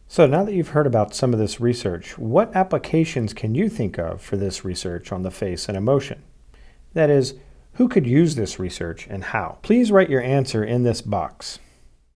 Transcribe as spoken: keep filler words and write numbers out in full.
So now that you've heard about some of this research, what applications can you think of for this research on the face and emotion? That is, who could use this research and how? Please write your answer in this box.